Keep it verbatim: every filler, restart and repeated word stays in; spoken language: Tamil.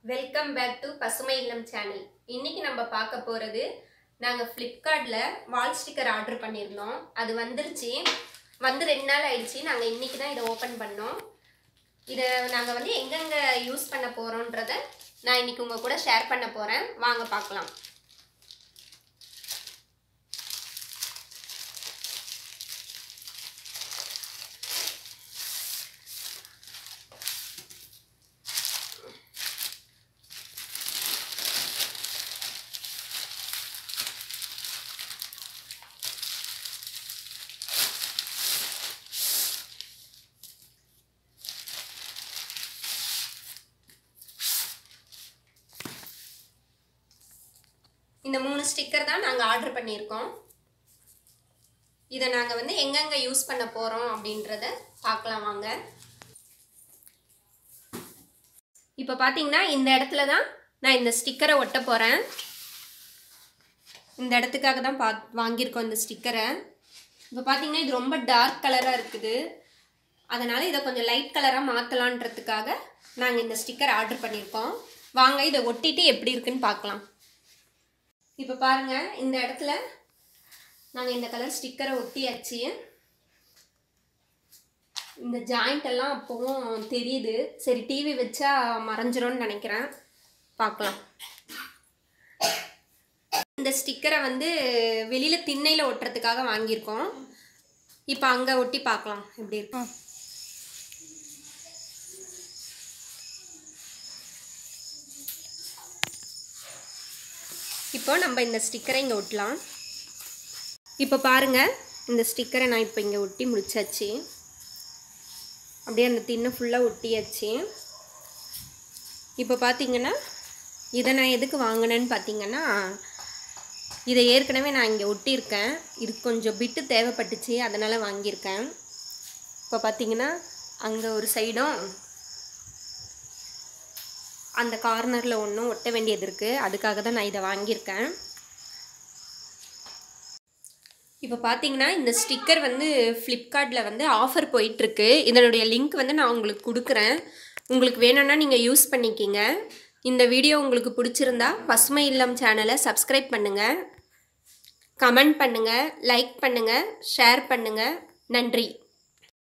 வெல்கம் பேக் டு பசுமை இல்லம் சேனல். இன்னைக்கு நம்ம பார்க்க போகிறது, நாங்கள் ஃப்ளிப்கார்ட்டில் வால் ஸ்டிக்கர் ஆர்டர் பண்ணியிருந்தோம். அது வந்துருச்சு. வந்து ரெண்டு நாள் ஆயிடுச்சு. நாங்கள் இன்றைக்கி தான் இதை ஓப்பன் பண்ணோம். இதை நாங்கள் வந்து எங்கெங்கே யூஸ் பண்ண போகிறோன்றதை நான் இன்றைக்கி உங்கள் கூட ஷேர் பண்ண போகிறேன். வாங்க பார்க்கலாம். இந்த மூணு ஸ்டிக்கர் தான் நாங்கள் ஆர்டர் பண்ணியிருக்கோம். இதை நாங்கள் வந்து எங்கெங்கே யூஸ் பண்ண போகிறோம் அப்படின்றத பார்க்கலாம் வாங்க. இப்போ பார்த்தீங்கன்னா இந்த இடத்துல தான் நான் இந்த ஸ்டிக்கரை ஒட்ட போகிறேன். இந்த இடத்துக்காக தான் பா வாங்கியிருக்கோம் இந்த ஸ்டிக்கரை. இப்போ பார்த்தீங்கன்னா இது ரொம்ப டார்க் கலராக இருக்குது. அதனால் இதை கொஞ்சம் லைட் கலராக மாற்றலான்றதுக்காக நாங்கள் இந்த ஸ்டிக்கர் ஆர்டர் பண்ணியிருக்கோம். வாங்க இதை ஒட்டிட்டு எப்படி இருக்குன்னு பார்க்கலாம். இப்போ பாருங்கள், இந்த இடத்துல நாங்கள் இந்த கலர் ஸ்டிக்கரை ஒட்டியாச்சு. இந்த ஜாயிண்ட் எல்லாம் அப்பவும் தெரியுது. சரி, டிவி வச்சா மறைஞ்சிரும்னு நினைக்கிறேன். பார்க்கலாம். இந்த ஸ்டிக்கரை வந்து வெளியில் திண்ணையில் ஒட்டுறதுக்காக வாங்கியிருக்கோம். இப்போ அங்கே ஒட்டி பார்க்கலாம் எப்படி இருக்கும். இப்போ நம்ம இந்த ஸ்டிக்கரை இங்கே ஒட்டலாம். இப்போ பாருங்கள், இந்த ஸ்டிக்கரை நான் இப்போ இங்கே ஒட்டி முடிச்சாச்சு. அப்படியே அந்த திண்ணை ஃபுல்லாக ஒட்டியாச்சு. இப்போ பார்த்தீங்கன்னா இதை நான் எதுக்கு வாங்கினேன்னு பார்த்தீங்கன்னா, இதை ஏற்கனவே நான் இங்கே ஒட்டியிருக்கேன். இது கொஞ்சம் பிட்டு தேவைப்பட்டுச்சு, அதனால் வாங்கியிருக்கேன். இப்போ பார்த்தீங்கன்னா அங்கே ஒரு சைடும் அந்த கார்னரில் ஒன்றும் ஒட்ட வேண்டியது இருக்குது. அதுக்காக தான் நான் இதை வாங்கியிருக்கேன். இப்போ பார்த்தீங்கன்னா இந்த ஸ்டிக்கர் வந்து ஃப்ளிப்கார்ட்டில் வந்து ஆஃபர் போயிட்டுருக்கு. இதனுடைய லிங்க் வந்து நான் உங்களுக்கு கொடுக்குறேன். உங்களுக்கு வேணும்னா நீங்கள் யூஸ் பண்ணிக்கிங்க. இந்த வீடியோ உங்களுக்கு பிடிச்சிருந்தா பசுமை இல்லம் சேனலை சப்ஸ்கிரைப் பண்ணுங்கள், கமெண்ட் பண்ணுங்கள், லைக் பண்ணுங்கள், ஷேர் பண்ணுங்கள். நன்றி.